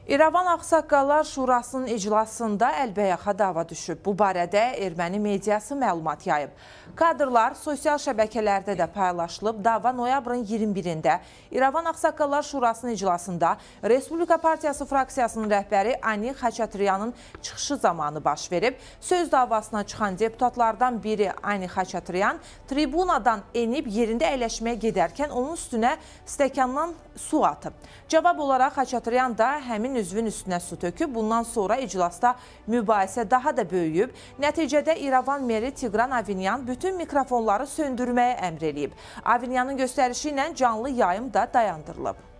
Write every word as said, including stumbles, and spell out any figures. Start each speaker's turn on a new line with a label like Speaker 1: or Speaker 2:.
Speaker 1: İrəvan Ağsaqqallar Şurasının iclasında əlbəyaxa dava düşüb. Bu barədə erməni mediası məlumat yayıb. Kadrlar sosial şəbəkələrdə də paylaşılıb. Dava noyabrın iyirmi birində İrəvan Ağsaqqallar Şurasının iclasında Respublika Partiyası fraksiyasının rəhbəri Ani Xaçatryanın çıxışı zamanı baş verib. Söz davasına çıxan deputatlardan biri Ani Xaçatryan tribunadan enib yerində əyləşməyə gedərkən onun üstünə stəkandan su atıb. Cavab olaraq Xaçatryan da həmin üzvün üstünə su töküb. Bundan sonra iclasda mübahisə daha da böyüyüb. Nəticədə İrəvan meri Tiqran Avinyan bütün mikrofonları söndürməyə əmr eləyib. Avinyanın göstərişi ilə canlı yayım da dayandırılıb.